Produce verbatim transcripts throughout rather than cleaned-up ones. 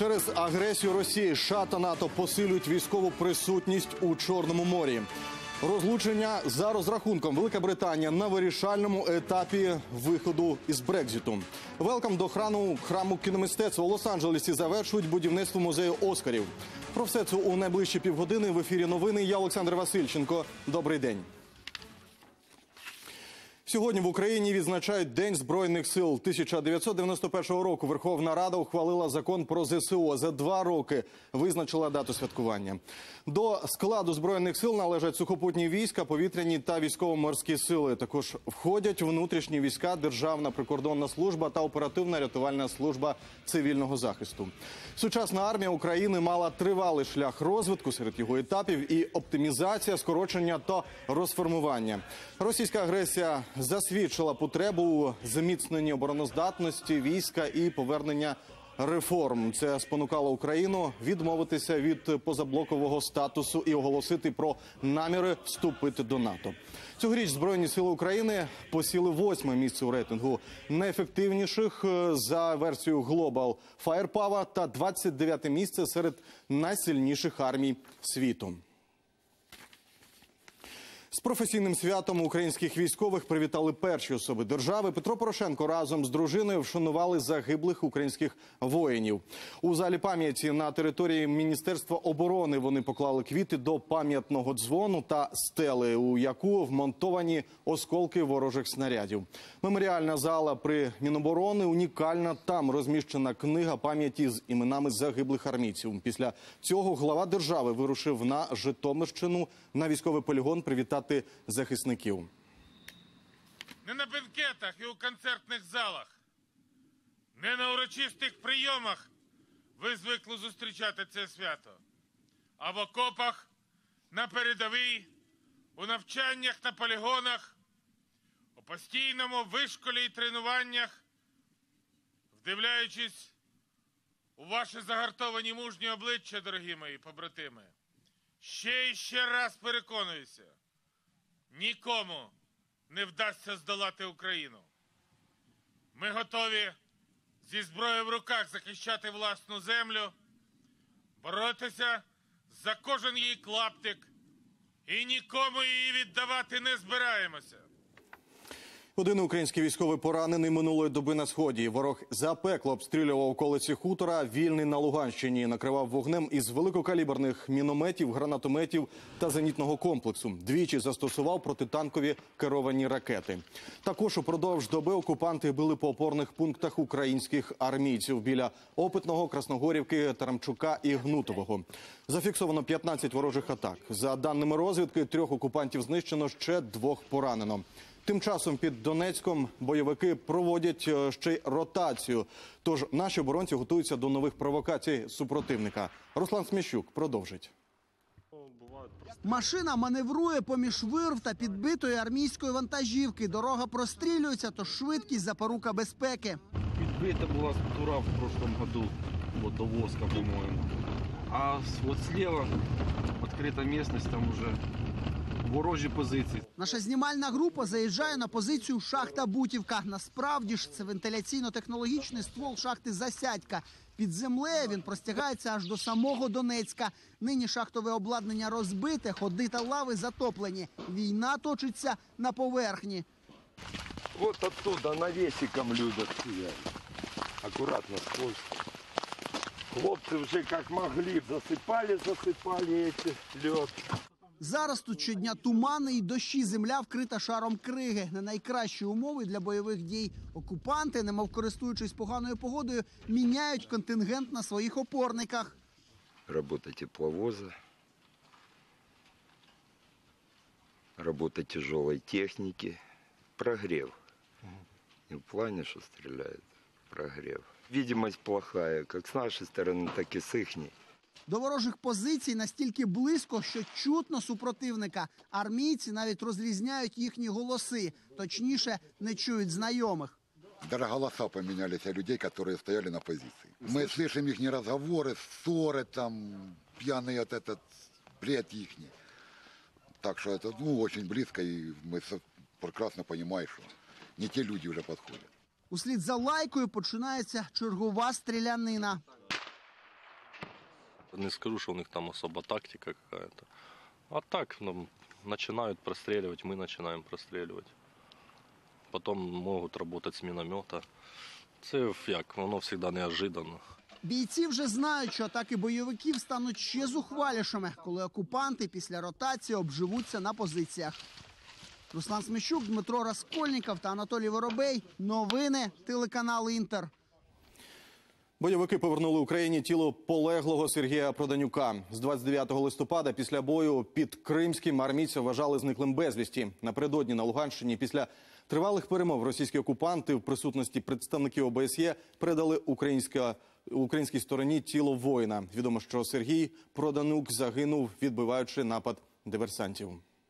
Через агресію Росії США та НАТО посилюють військову присутність у Чорному морі. Розлучення за розрахунком. Велика Британія на вирішальному етапі виходу із Брекзиту. Велкам до храму, храму кіномистецтва у Лос-Анджелесі завершують будівництво музею Оскарів. Про все це у найближчі півгодини в ефірі новини. Я Олександр Васильченко. Добрий день. Сьогодні в Україні відзначають День Збройних сил. тисяча дев'ятсот дев'яносто першого року Верховна Рада ухвалила закон про зе се о. За два роки визначила дату святкування. До складу Збройних сил належать сухопутні війська, повітряні та військово-морські сили. Також входять внутрішні війська, Державна прикордонна служба та оперативна рятувальна служба цивільного захисту. Сучасна армія України мала тривалий шлях розвитку, серед його етапів і оптимізація, скорочення та розформування. Російська агресія засвідчила потребу у зміцненні обороноздатності війська і повернення реформ. Це спонукало Україну відмовитися від позаблокового статусу і оголосити про наміри вступити до НАТО. Цьогоріч Збройні сили України посіли восьме місце у рейтингу найефективніших за версією Global Firepower та двадцять дев'яте місце серед найсильніших армій світу. З професійним святом українських військових привітали перші особи держави. Петро Порошенко разом з дружиною вшанували загиблих українських воїнів. У залі пам'яті на території Міністерства оборони вони поклали квіти до пам'ятного дзвону та стели, у яку вмонтовані осколки ворожих снарядів. Меморіальна зала при Міноборони унікальна. Там розміщена книга пам'яті з іменами загиблих армійців. Після цього глава держави вирушив на Житомирщину на військовий полігон привітати захисників. Не на бенкетах і у концертних залах, не на урочистих прийомах ви звикли зустрічати це свято, а в окопах, на передовій, у навчаннях на полігонах, у постійному вишколі і тренуваннях, вдивляючись у ваші загартовані мужні обличчя, дорогі мої побратими, ще і ще раз переконуюся, нікому не вдасться здолати Україну. Ми готові зі зброєю в руках захищати власну землю, боротися за кожен її клаптик і нікому її віддавати не збираємося. Один український військовий поранений минулої доби на Сході. Ворог запекло обстрілював околиці хутора Вільний на Луганщині. Накривав вогнем із великокаліберних мінометів, гранатометів та зенітного комплексу. Двічі застосував протитанкові керовані ракети. Також упродовж доби окупанти били по опорних пунктах українських армійців біля Опитного, Красногорівки, Тарамчука і Гнутового. Зафіксовано п'ятнадцять ворожих атак. За даними розвідки, трьох окупантів знищено, ще двох поранено. Тим часом під Донецьком бойовики проводять ще й ротацію. Тож наші оборонці готуються до нових провокацій супротивника. Руслан Сміщук продовжить. Машина маневрує поміж вирв та підбитої армійської вантажівки. Дорога прострілюється, тож швидкість – запорука безпеки. Підбита була тура в прошлом году, вот до Воска, по-моєму. А от слева відкрита місцевість, там вже ворожі позиції. Наша знімальна група заїжджає на позицію шахта Бутівка. Насправді ж це вентиляційно-технологічний ствол шахти Засядька. Під землею він простягається аж до самого Донецька. Нині шахтове обладнання розбите, ходи та лави затоплені. Війна точиться на поверхні. Вот оттуда навесиком люблять стріляти. Акуратно, сквозь. Хлопці вже як могли засипали, засипали цей льод. Зараз тут щодня тумани і дощі, земля вкрита шаром криги. Не найкращі умови для бойових дій. Окупанти, немов користуючись поганою погодою, міняють контингент на своїх опорниках. Робота тепловоза, робота тяжелой техники, прогрев. Не в плане, что стреляет, прогрев. Видимость плохая, как с нашей стороны, так и с ихней. До ворожих позицій настільки близько, що чутно супротивника. Армійці навіть розрізняють їхні голоси. Точніше, не чують знайомих. Даже голоса поменялись у людей, которые стояли на позиции. Мы слышим их разговоры, ссоры, там, пьяный от этот бред их. Так что это, ну, очень близко, и мы прекрасно понимаем, что не те люди уже подходят. Услід за лайкою починається чергова стрілянина. Не скажу, что у них там особо тактика какая-то. А так, ну, начинают простреливать, мы начинаем простреливать. Потом могут работать с миномета. Це як, воно завжди неожиданно. Бійці вже знають, що атаки бойовиків стануть ще зухвалішими, коли окупанти після ротації обживуться на позиціях. Руслан Смещук, Дмитро Раскольніков та Анатолій Воробей. Новини, телеканал «Інтер». Бойовики повернули Україні тіло полеглого Сергія Проданюка. З двадцять дев'ятого листопада після бою під Кримським армійця вважали зниклим безвісті. Напередодні на Луганщині після тривалих перемов російські окупанти в присутності представників О Б С Є передали українська, українській стороні тіло воїна. Відомо, що Сергій Проданюк загинув, відбиваючи напад диверсантів.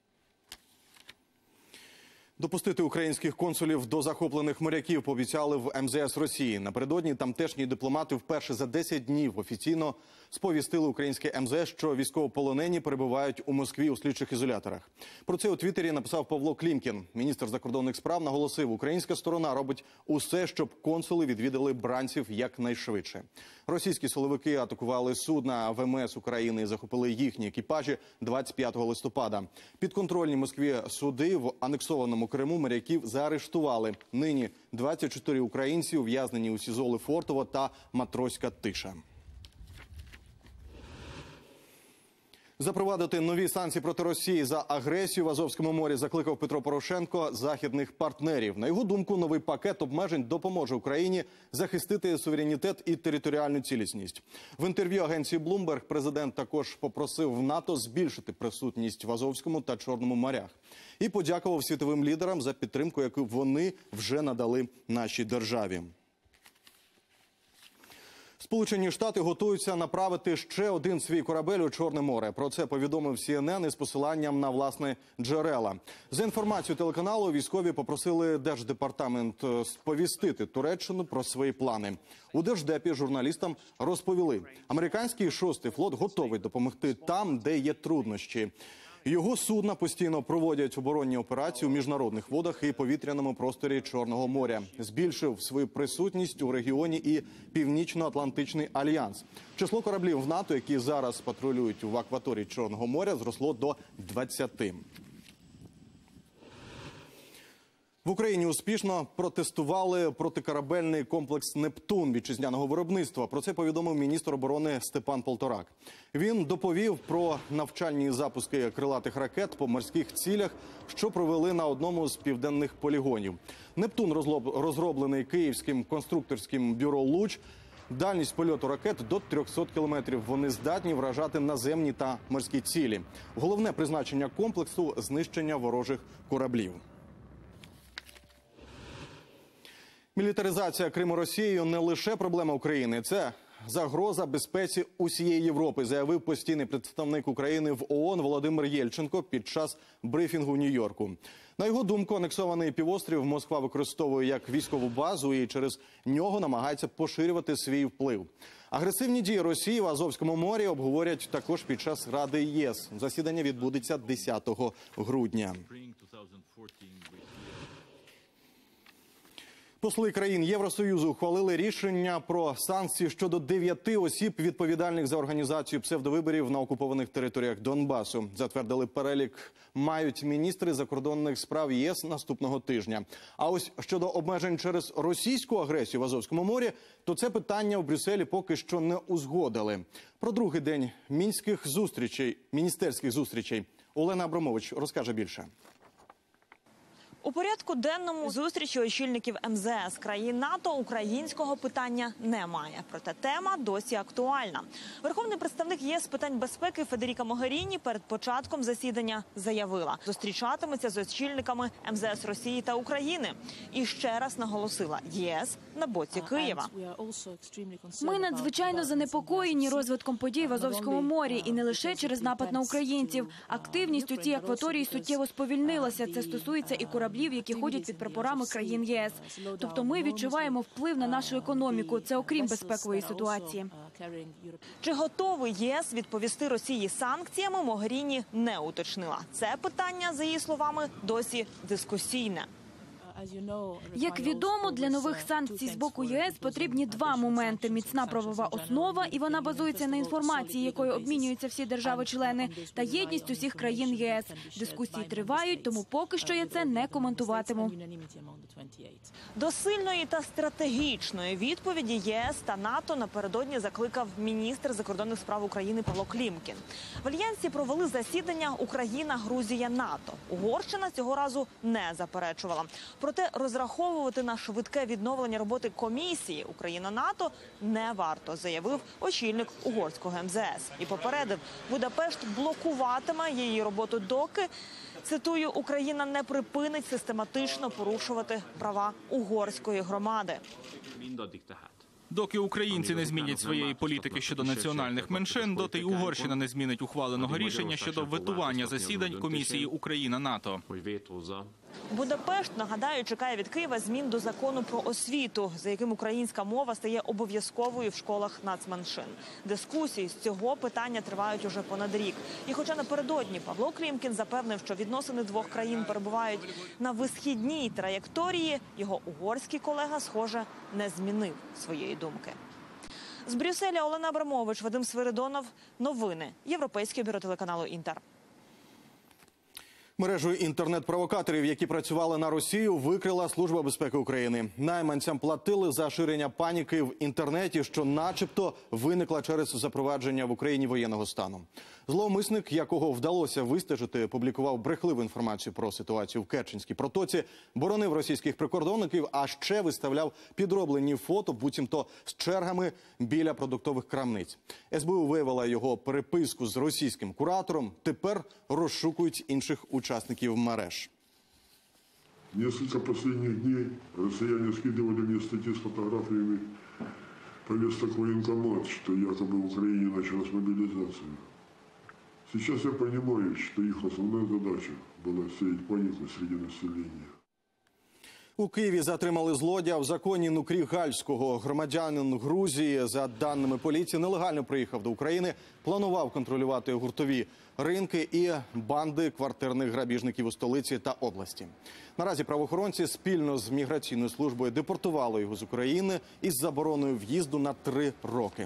Допустити українських консулів до захоплених моряків пообіцяли в М З С Росії. Напередодні тамтешні дипломати вперше за десять днів офіційно сповістили українське М З С, що військовополонені перебувають у Москві у слідчих ізоляторах. Про це у Твіттері написав Павло Клімкін. Міністр закордонних справ наголосив, українська сторона робить усе, щоб консули відвідали бранців якнайшвидше. Російські силовики атакували судна В М С України і захопили їхні екіпажі двадцять п'ятого листопада. Підконтрольні Москві суди в анексованому Криму моряків заарештували. Нині двадцять чотири українці ув'язнені у СІЗО Лефортово та Матроська Тиша. Запровадити нові санкції проти Росії за агресію в Азовському морі закликав Петро Порошенко західних партнерів. На його думку, новий пакет обмежень допоможе Україні захистити суверенітет і територіальну цілісність. В інтерв'ю агенції Bloomberg президент також попросив в НАТО збільшити присутність в Азовському та Чорному морях. І подякував світовим лідерам за підтримку, яку вони вже надали нашій державі. Сполучені Штати готуються направити ще один свій корабель у Чорне море. Про це повідомив Сі Ен Ен із посиланням на власне джерела. За інформацією телеканалу, військові попросили Держдепартамент сповістити Туреччину про свої плани. У Держдепі журналістам розповіли, американський шостий флот готовий допомогти там, де є труднощі. Його судна постійно проводять оборонні операції у міжнародних водах і повітряному просторі Чорного моря. Збільшив свою присутність у регіоні і Північно-Атлантичний альянс. Число кораблів в НАТО, які зараз патрулюють в акваторії Чорного моря, зросло до двадцяти. В Україні успішно протестували протикорабельний комплекс «Нептун» вітчизняного виробництва. Про це повідомив міністр оборони Степан Полторак. Він доповів про навчальні запуски крилатих ракет по морських цілях, що провели на одному з південних полігонів. «Нептун» розроблений київським конструкторським бюро «Луч». Дальність польоту ракет до трьохсот кілометрів. Вони здатні вражати наземні та морські цілі. Головне призначення комплексу – знищення ворожих кораблів. Мілітаризація Криму Росією не лише проблема України, це загроза безпеці усієї Європи, заявив постійний представник України в О О Н Володимир Єльченко під час брифінгу в Нью-Йорку. На його думку, анексований півострів Москва використовує як військову базу і через нього намагається поширювати свій вплив. Агресивні дії Росії в Азовському морі обговорять також під час Ради ЄС. Засідання відбудеться десятого грудня. Посли країн Євросоюзу ухвалили рішення про санкції щодо дев'яти осіб, відповідальних за організацію псевдовиборів на окупованих територіях Донбасу. Затвердили перелік мають міністри закордонних справ ЄС наступного тижня. А ось щодо обмежень через російську агресію в Азовському морі, то це питання в Брюсселі поки що не узгодили. Про другий день мінських зустрічей, міністерських зустрічей Олена Абрамович розкаже більше. У порядку денному зустрічі очільників Ем Зе Ес країн НАТО українського питання немає. Проте тема досі актуальна. Верховний представник ЄС з питань безпеки Федеріка Могеріні перед початком засідання заявила, зустрічатиметься з очільниками Ем Зе Ес Росії та України. І ще раз наголосила, ЄС на боці Києва. Ми надзвичайно занепокоєні розвитком подій в Азовському морі. І не лише через напад на українців. Активність у цій акваторії суттєво сповільнилася. Це стосується і кораблів, які ходять під прапорами країн ЄС. Тобто ми відчуваємо вплив на нашу економіку. Це окрім безпекової ситуації. Чи готовий ЄС відповісти Росії санкціями, Могеріні не уточнила. Це питання, за її словами, досі дискусійне. Як відомо, для нових санкцій з боку ЄС потрібні два моменти – міцна правова основа, і вона базується на інформації, якою обмінюються всі держави-члени, та єдність усіх країн ЄС. Дискусії тривають, тому поки що я це не коментуватиму. До сильної та стратегічної відповіді ЄС та НАТО напередодні закликав міністр закордонних справ України Павло Клімкін. В Альянсі провели засідання Україна, Грузія, НАТО. Угорщина цього разу не заперечувала. Проте розраховувати на швидке відновлення роботи комісії Україна-НАТО не варто, заявив очільник угорського ем зе ес. І попередив, Будапешт блокуватиме її роботу доки, цитую, Україна не припинить систематично порушувати права угорської громади. Доки українці не змінять своєї політики щодо національних меншин, доти й Угорщина не змінить ухваленого рішення щодо ветування засідань комісії Україна-НАТО. Будапешт, нагадаю, чекає від Києва змін до закону про освіту, за яким українська мова стає обов'язковою в школах нацменшин. Дискусії з цього питання тривають уже понад рік. І хоча напередодні Павло Клімкін запевнив, що відносини двох країн перебувають на висхідній траєкторії, його угорський колега, схоже, не змінив своєї думки. З Брюсселя Олена Абрамович, Вадим Свиридонов. Новини. Європейське бюро телеканалу «Інтер». Мережу інтернет-провокаторів, які працювали на Росію, викрила Служба безпеки України. Найманцям платили за ширення паніки в інтернеті, що начебто виникла через запровадження в Україні воєнного стану. Зловмисник, якого вдалося вистежити, публікував брехливу інформацію про ситуацію в Керченській протоці, боронив російських прикордонників, а ще виставляв підроблені фото, буцімто з чергами біля продуктових крамниць. ес бе у виявила його переписку з російським куратором. Тепер розшукують інших учасників мереж. Несколько последних дней россияне скидывали мне статьи с фотографиями повесток военкомат, что якобы в Украине началась мобилизация. Сейчас я понимаю, что их основная задача была сеять панику среди населения. У Києві затримали злодія в законі Нукрі Гальського. Громадянин Грузії, за даними поліції, нелегально приїхав до України, планував контролювати гуртові ринки і банди квартирних грабіжників у столиці та області. Наразі правоохоронці спільно з міграційною службою депортували його з України із забороною в'їзду на три роки.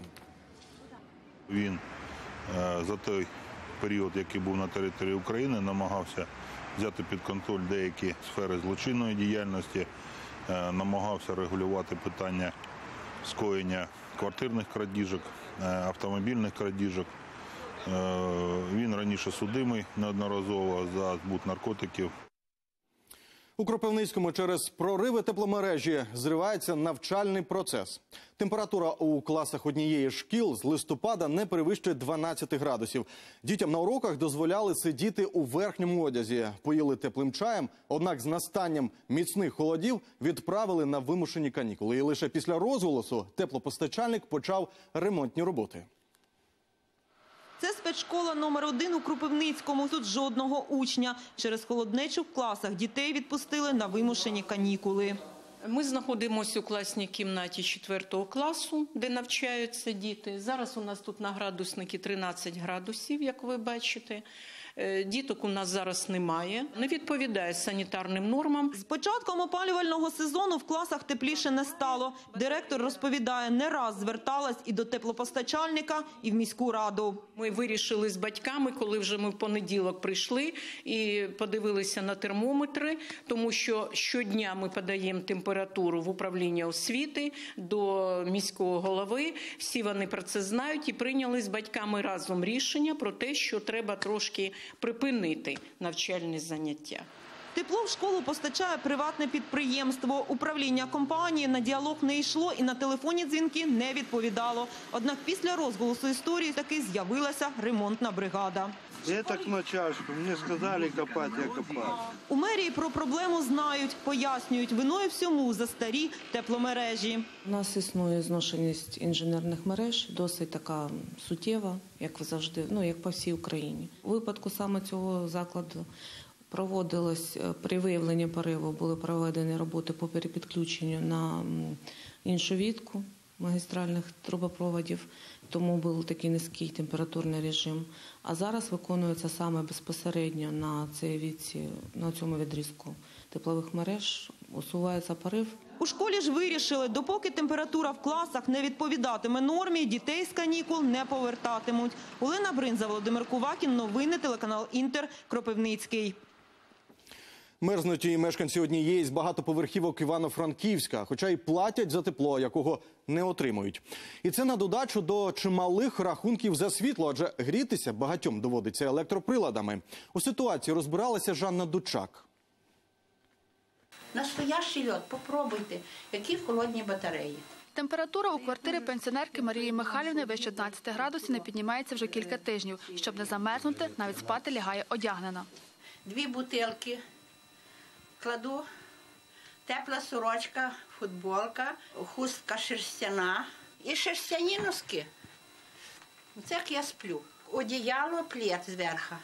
Він за той період, який був на території України, намагався взяти під контроль деякі сфери злочинної діяльності, намагався регулювати питання скоєння квартирних крадіжок, автомобільних крадіжок. Він раніше судимий неодноразово за збут наркотиків. У Кропивницькому через прориви тепломережі зривається навчальний процес. Температура у класах однієї з шкіл з листопада не перевищує дванадцяти градусів. Дітям на уроках дозволяли сидіти у верхньому одязі, поїли теплим чаєм, однак з настанням міцних холодів відправили на вимушені канікули. І лише після розголосу теплопостачальник почав ремонтні роботи. Це спецшкола номер один у Кропивницькому. Тут жодного учня. Через холоднечу в класах дітей відпустили на вимушені канікули. Ми знаходимося у класній кімнаті четвертого класу, де навчаються діти. Зараз у нас тут на градусники тринадцять градусів, як ви бачите. Діток у нас зараз немає, не відповідає санітарним нормам. З початком опалювального сезону в класах тепліше не стало. Директор розповідає, не раз зверталась і до теплопостачальника, і в міську раду. Ми вирішили з батьками, коли вже ми в понеділок прийшли і подивилися на термометри, тому що щодня ми подаємо температуру в управління освіти до міського голови. Всі вони про це знають і прийняли з батьками разом рішення про те, що треба трошки припинити навчальні заняття. Тепло в школу постачає приватне підприємство. Управління компанії на діалог не йшло і на телефонні дзвінки не відповідало. Однак після розголосу історії таки з'явилася ремонтна бригада. Я так начальству, мені сказали копати, я копав. У мерії про проблему знають, пояснюють, виною всьому за старі тепломережі. У нас існує зношеність інженерних мереж, досить така суттєва, як завжди, ну як по всій Україні. У випадку саме цього закладу проводилось, при виявленні пориву були проведені роботи по перепідключенню на іншу вітку магістральних трубопроводів, тому був такий низький температурний режим. А зараз виконується саме безпосередньо на цій вітці, на цьому відрізку теплових мереж, усувається порив. У школі ж вирішили, допоки температура в класах не відповідатиме нормі, дітей з канікул не повертатимуть. Олена Бринза, Володимир Кувакін, новини, телеканал «Інтер», Кропивницький. Мерзнуть і мешканці однієї з багатоповерхівок Івано-Франківська, хоча й платять за тепло, якого не отримують. І це на додачу до чималих рахунків за світло, адже грітися багатьом доводиться електроприладами. У ситуації розбиралася Жанна Дучак. Настоящий льод, попробуйте, які холодні батареї. Температура у квартирі пенсіонерки Марії Михайлівни вище одинадцяти градусів не піднімається вже кілька тижнів. Щоб не замерзнути, навіть спати лягає одягнена. Дві бутилки кладу, тепла сорочка, футболка, хустка шерстяна і шерстяні носки. Це як я сплю. Одіяло, плед зверху.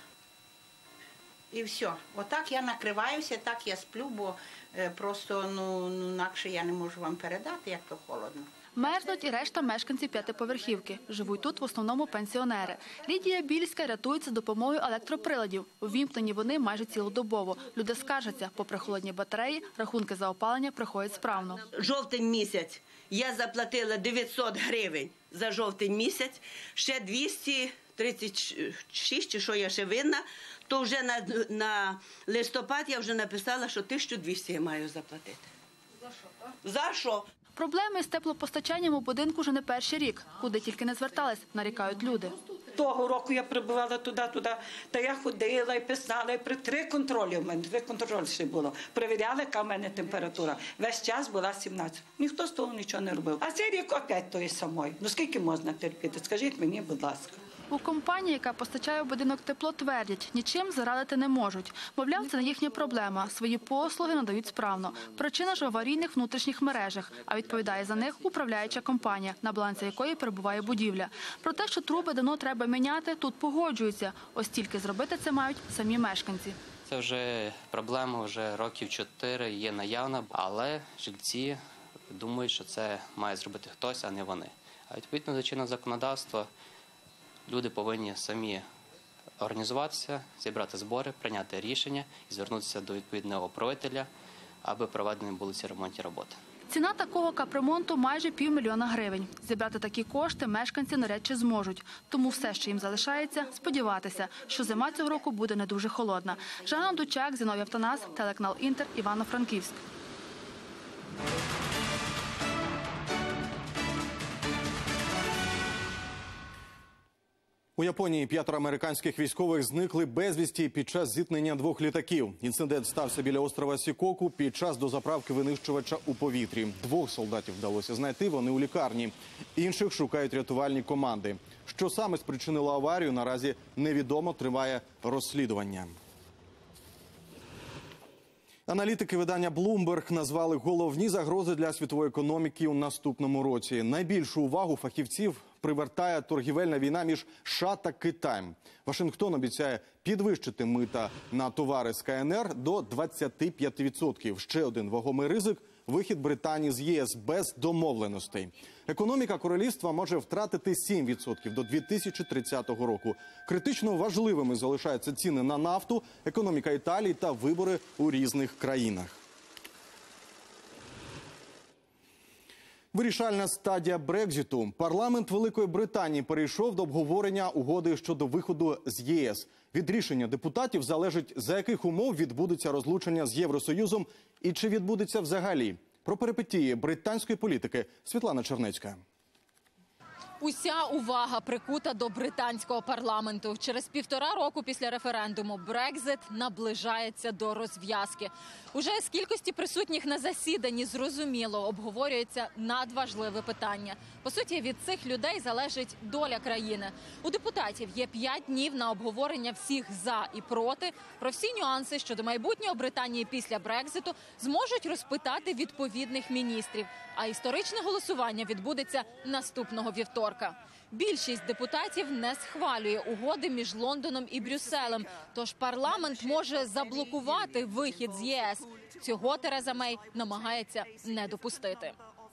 І все. Отак я накриваюся, так я сплю, бо просто ну, інакше я не можу вам передати, як то холодно. Мерзнуть і решта мешканців п'ятиповерхівки. Живуть тут в основному пенсіонери. Лідія Більська рятується допомогою електроприладів. Увімкнені вони майже цілодобово. Люди скаржаться, попри холодні батареї, рахунки за опалення приходять справно. Жовтень місяць я заплатила дев'ятсот гривень за жовтень місяць, ще двісті тридцять шість, чи що я ще винна, то вже на, на листопад я вже написала, що тисячу двісті я маю заплатити. За що? За що? Проблеми з теплопостачанням у будинку вже не перший рік. Куди тільки не звертались, нарікають люди. Того року я прибувала туди-туди, та я ходила і писала, і при три контролі в мене, три контролі ще було. Перевіряли, яка в мене температура. Весь час була сімнадцять. Ніхто з того нічого не робив. А цей рік опять тої самої. Ну скільки можна терпіти? Скажіть мені, будь ласка. У компанії, яка постачає в будинок тепло, твердять, нічим зарадити не можуть. Мовляв, це не їхня проблема. Свої послуги надають справно. Причина ж в аварійних внутрішніх мережах, а відповідає за них управляюча компанія, на балансі якої перебуває будівля. Про те, що труби давно треба міняти, тут погоджуються. Ось тільки зробити це мають самі мешканці. Це вже проблема, вже років чотири є наявна, але жильці думають, що це має зробити хтось, а не вони. А відповідно до чинного законодавства люди повинні самі організуватися, зібрати збори, прийняти рішення і звернутися до відповідного управителя, аби проведені були ці ремонтні роботи. Ціна такого капремонту – майже півмільйона гривень. Зібрати такі кошти мешканці навряд чи зможуть. Тому все, що їм залишається – сподіватися, що зима цього року буде не дуже холодна. Жанна Дучак, Зіновій Автонас, телеканал «Інтер», Івано-Франківськ. У Японії п'ятеро американських військових зникли безвісті під час зіткнення двох літаків. Інцидент стався біля острова Сікоку під час дозаправки винищувача у повітрі. Двох солдатів вдалося знайти, вони у лікарні. Інших шукають рятувальні команди. Що саме спричинило аварію, наразі невідомо, триває розслідування. Аналітики видання Bloomberg назвали головні загрози для світової економіки у наступному році. Найбільшу увагу фахівців привертає торгівельна війна між США та Китаєм. Вашингтон обіцяє підвищити мита на товари з КНР до двадцяти п'яти відсотків. Ще один вагомий ризик – вихід Британії з ЄС без домовленостей. Економіка королівства може втратити сім відсотків до дві тисячі тридцятого року. Критично важливими залишаються ціни на нафту, економіка Італії та вибори у різних країнах. Вирішальна стадія Брекзиту. Парламент Великої Британії перейшов до обговорення угоди щодо виходу з ЄС. Від рішення депутатів залежить, за яких умов відбудеться розлучення з Євросоюзом і чи відбудеться взагалі. Про перипетії британської політики Світлана Чернецька. Уся увага прикута до британського парламенту. Через півтора року після референдуму Брекзит наближається до розв'язки. Уже з кількості присутніх на засіданні зрозуміло обговорюється надважливе питання. По суті, від цих людей залежить доля країни. У депутатів є п'ять днів на обговорення всіх за і проти. Про всі нюанси щодо майбутнього Британії після Брекзиту зможуть розпитати відповідних міністрів. А історичне голосування відбудеться наступного вівторка. Більшість депутатів не схвалює угоди між Лондоном і Брюсселем, тож парламент може заблокувати вихід з ЄС. Цього Тереза Мей намагається не допустити.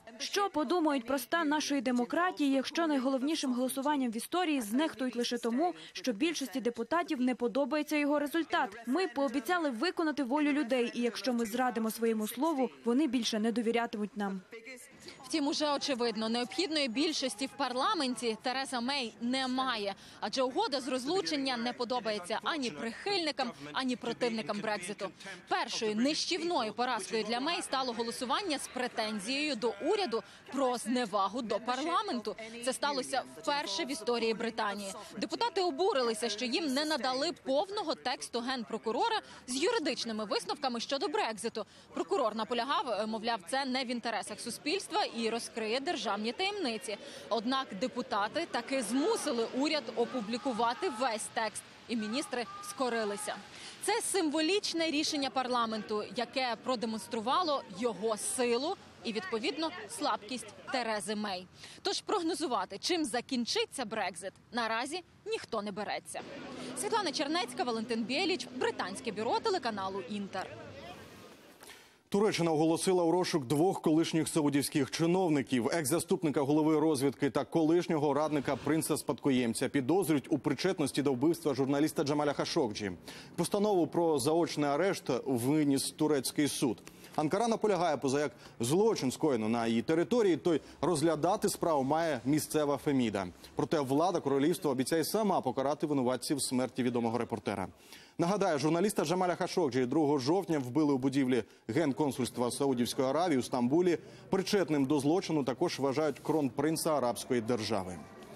Що подумають про стан нашої демократії, якщо найголовнішим голосуванням в історії знехтують лише тому, що більшості депутатів не подобається його результат? Ми пообіцяли виконати волю людей, і якщо ми зрадимо своєму слову, вони більше не довірятимуть нам. Втім, уже очевидно, необхідної більшості в парламенті Тереза Мей не має, адже угода з розлучення не подобається ані прихильникам, ані противникам Брекзиту. Першою нищівною поразкою для Мей стало голосування з претензією до уряду про зневагу до парламенту. Це сталося вперше в історії Британії. Депутати обурилися, що їм не надали повного тексту генпрокурора з юридичними висновками щодо Брекзиту. Прокурор наполягав, мовляв, це не в інтересах суспільства і розкриє державні таємниці. Однак депутати таки змусили уряд опублікувати весь текст, і міністри скорилися. Це символічне рішення парламенту, яке продемонструвало його силу і, відповідно, слабкість Терези Мей. Тож прогнозувати, чим закінчиться Брекзит, наразі ніхто не береться. Світлана Чернецька, Валентин Бєліч, британське бюро телеканалу «Інтер». Туреччина оголосила у розшук двох колишніх саудівських чиновників, екс-заступника голови розвідки та колишнього радника принца-спадкоємця. Підозрюють у причетності до вбивства журналіста Джамаля Хашогджі. Постанову про заочний арешт виніс турецький суд. Анкара наполягає, поза як злочин скоєно на її території, то й розглядати справу має місцева Феміда. Проте влада королівства обіцяє сама покарати винуватців смерті відомого репортера. Нагадаю, журналіста Джамаля Хашогджі другого жовтня вбили у будівлі генконсульства Саудівської Аравії у Стамбулі. Причетним до злочину також вважають кронпринца Арабської держави.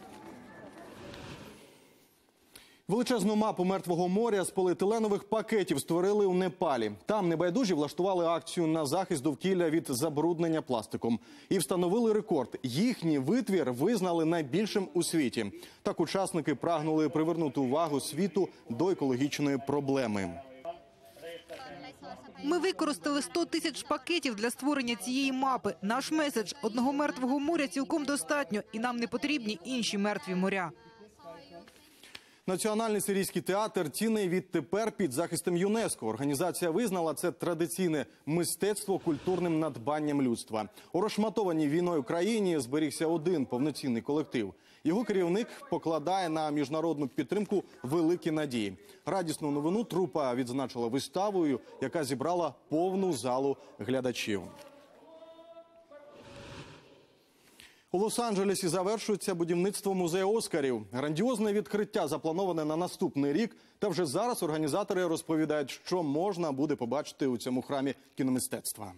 Величезну мапу Мертвого моря з поліетиленових пакетів створили у Непалі. Там небайдужі влаштували акцію на захист довкілля від забруднення пластиком. І встановили рекорд. Їхній витвір визнали найбільшим у світі. Так учасники прагнули привернути увагу світу до екологічної проблеми. Ми використали сто тисяч пакетів для створення цієї мапи. Наш меседж – одного мертвого моря цілком достатньо, і нам не потрібні інші мертві моря. Національний сирійський театр цінний відтепер під захистом ЮНЕСКО. Організація визнала це традиційне мистецтво культурним надбанням людства. У розшматованій війною країні зберігся один повноцінний колектив. Його керівник покладає на міжнародну підтримку великі надії. Радісну новину трупа відзначила виставою, яка зібрала повну залу глядачів. У Лос-Анджелесі завершується будівництво музею Оскарів. Грандіозне відкриття заплановане на наступний рік. Та вже зараз організатори розповідають, що можна буде побачити у цьому храмі кіномистецтва.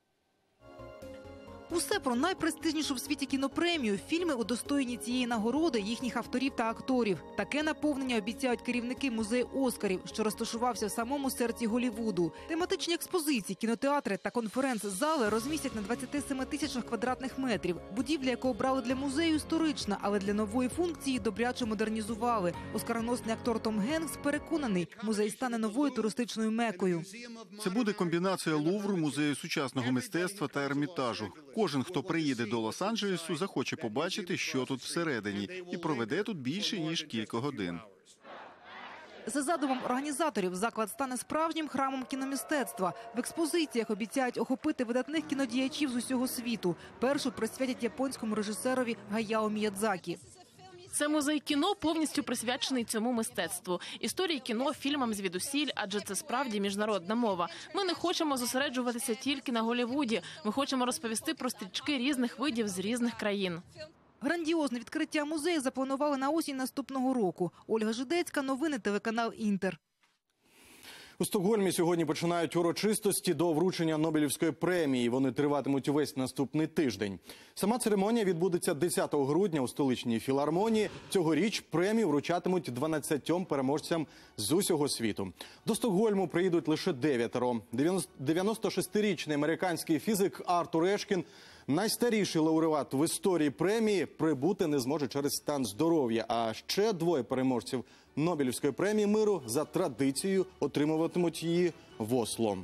Усе про найпрестижнішу в світі кінопремію, фільми, удостоєні цієї нагороди, їхніх авторів та акторів. Таке наповнення обіцяють керівники музею Оскарів, що розташувався в самому серці Голлівуду. Тематичні експозиції, кінотеатри та конференц-зали розмістять на двадцяти семи тисячах квадратних метрів. Будівля, яку обрали для музею, історична, але для нової функції добряче модернізували. Оскароносний актор Том Генкс переконаний, музей стане новою туристичною мекою. Це буде комбінація Лувру, музею сучасного мистецтва та Ермітажу. Кожен, хто приїде до Лос-Анджелесу, захоче побачити, що тут всередині, і проведе тут більше, ніж кілька годин. За задумом організаторів, заклад стане справжнім храмом кіномистецтва. В експозиціях обіцяють охопити видатних кінодіячів з усього світу. Першу присвятять японському режисерові Гаяо Міядзакі. Це музей кіно, повністю присвячений цьому мистецтву. Історії кіно, фільмам звідусіль, адже це справді міжнародна мова. Ми не хочемо зосереджуватися тільки на Голлівуді. Ми хочемо розповісти про стрічки різних видів з різних країн. Грандіозне відкриття музею запланували на осінь наступного року. Ольга Жидецька, новини, телеканал «Інтер». У Стокгольмі сьогодні починають урочистості до вручення Нобелівської премії. Вони триватимуть увесь наступний тиждень. Сама церемонія відбудеться десятого грудня у столичній філармонії. Цьогоріч премію вручатимуть дванадцятьом переможцям з усього світу. До Стокгольму приїдуть лише дев'ятеро. дев'яностошестирічний американський фізик Артур Ешкін, найстаріший лауреат в історії премії, прибути не зможе через стан здоров'я. А ще двоє переможців Нобелівської премії миру за традицією отримуватимуть її в Осло.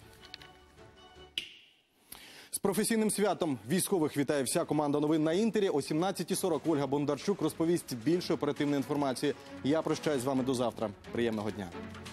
З професійним святом військових вітає вся команда новин на Інтері. О сімнадцятій сорок Ольга Бондарчук розповість більше оперативної інформації. Я прощаюсь з вами до завтра. Приємного дня.